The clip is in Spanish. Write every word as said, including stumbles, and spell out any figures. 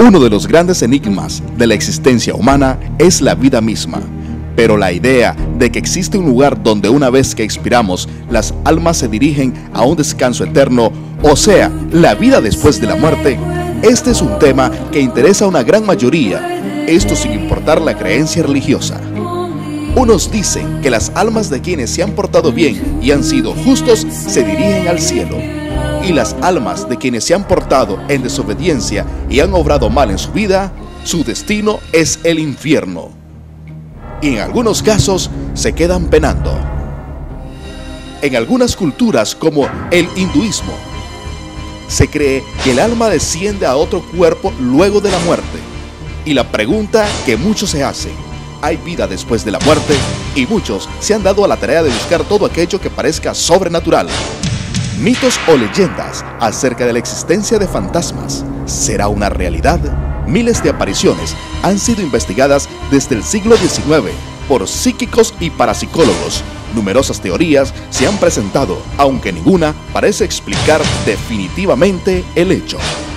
Uno de los grandes enigmas de la existencia humana es la vida misma, pero la idea de que existe un lugar donde una vez que expiramos, las almas se dirigen a un descanso eterno, o sea, la vida después de la muerte, este es un tema que interesa a una gran mayoría, esto sin importar la creencia religiosa. Unos dicen que las almas de quienes se han portado bien y han sido justos se dirigen al cielo, y las almas de quienes se han portado en desobediencia y han obrado mal en su vida, su destino es el infierno. Y en algunos casos se quedan penando. En algunas culturas, como el hinduismo, se cree que el alma desciende a otro cuerpo luego de la muerte. Y la pregunta que muchos se hacen: ¿hay vida después de la muerte? Y muchos se han dado a la tarea de buscar todo aquello que parezca sobrenatural. Mitos o leyendas acerca de la existencia de fantasmas. ¿Será una realidad? Miles de apariciones han sido investigadas desde el siglo diecinueve por psíquicos y parapsicólogos. Numerosas teorías se han presentado, aunque ninguna parece explicar definitivamente el hecho.